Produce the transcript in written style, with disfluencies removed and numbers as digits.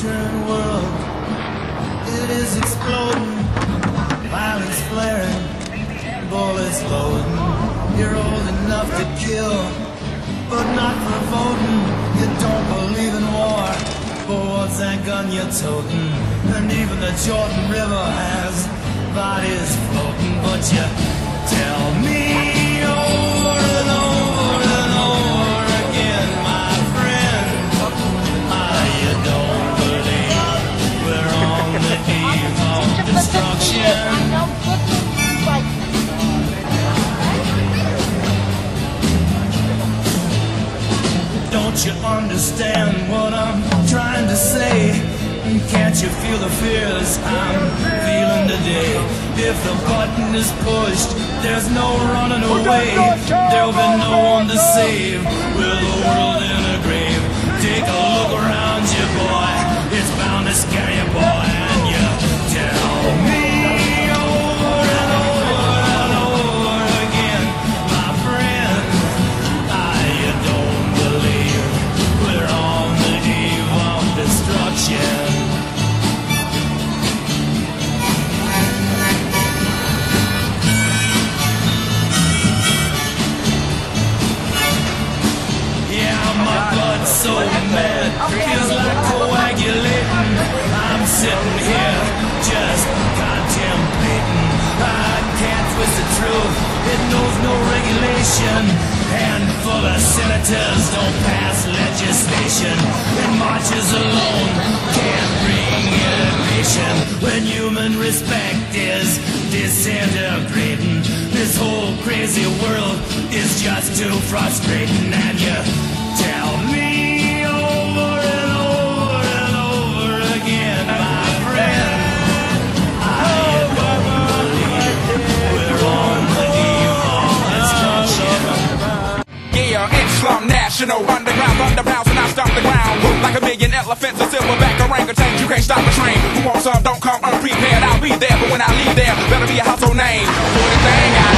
hate-strewn world. It is exploding, violence flaring, bullets loading. You're old enough to kill, but not for voting. You don't believe in war, but what's that gun you're toting? And even the Jordan River has bodies floating. But you tell me over and over and over again, my friend, you don't believe we're on the eve of destruction. Don't you understand what I'm trying to say? Can't you feel the fears I'm feeling today? If the button is pushed, there's no running away. There'll be no one to save with the world in a grave. Take a look around you, boy. It's bound to scare you, boy. And you tell me over and over and over again, my friend, you don't believe we're on the eve of destruction. So mad, feels like coagulating. I'm sitting here just contemplating. I can't twist the truth, it knows no regulation. Handful of senators don't pass legislation. And marches alone can't bring innovation. When human respect is disintegrating, this whole crazy world is just too frustrating. And you tell me over and over and over again, my friend, I don't believe we're on the eve of destruction. Yeah, Islam National, underground thunderbounds and I stomp the ground. Like a million elephants, a silverback orangutan, you can't stop the train. Who wants some, don't come unprepared, I'll be there, but when I leave there, better be a household name. For the thing